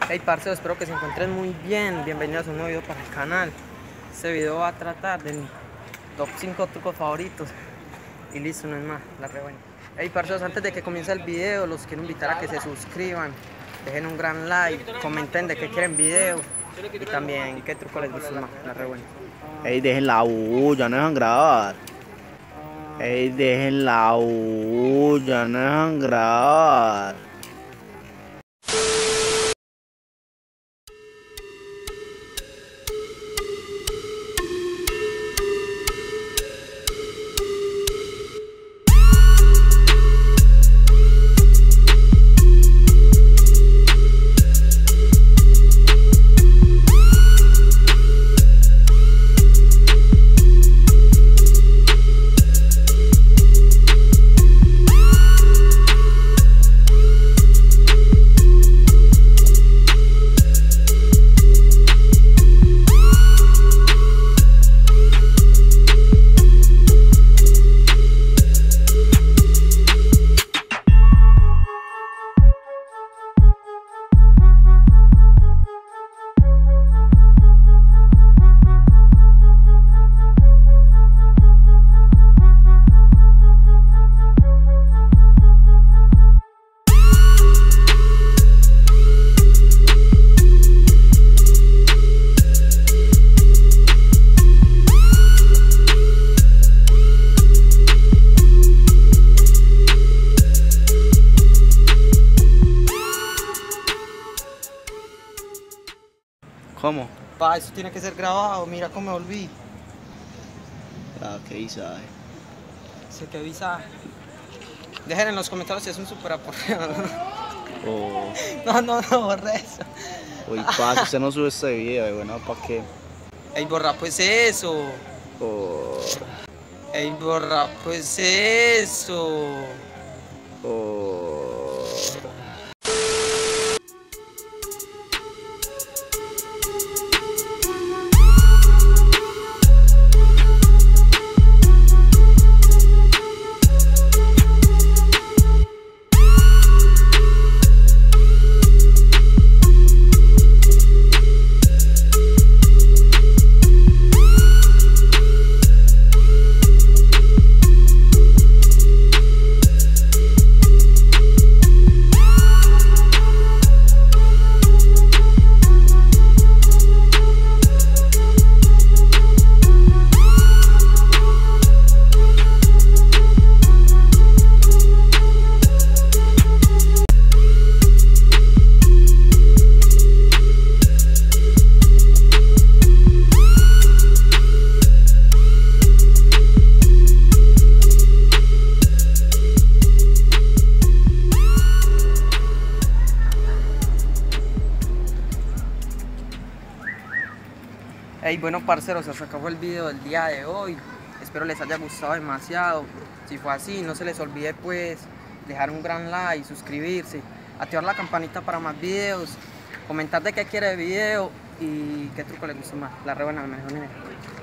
Hey parcero, espero que se encuentren muy bien. Bienvenidos a un nuevo video para el canal. Este video va a tratar de mi top 5 trucos favoritos. Y listo, no es más, la re buena. Hey parceros, antes de que comience el video, los quiero invitar a que se suscriban, dejen un gran like, comenten de qué quieren video y también qué truco les gusta más, la re buena. Ey, dejen la bulla, no dejan grabar. Ey, dejen la bulla, no dejan grabar. ¿Cómo? Pa, eso tiene que ser grabado, mira cómo me volví. Ah, qué visaje. Sé que avisa. Dejen en los comentarios si es un super aporreo. Oh, No, borra eso. uy, pasa, usted no sube este video, bueno, ¿para qué? Ey, borra pues eso. Oh, Ey, borra pues eso. oh. Hey, bueno parceros, hasta acá fue el video del día de hoy. Espero les haya gustado demasiado. Si fue así, no se les olvide pues dejar un gran like, suscribirse, activar la campanita para más videos, comentar de qué quiere el video y qué truco les gusta más. La re buena, mejor.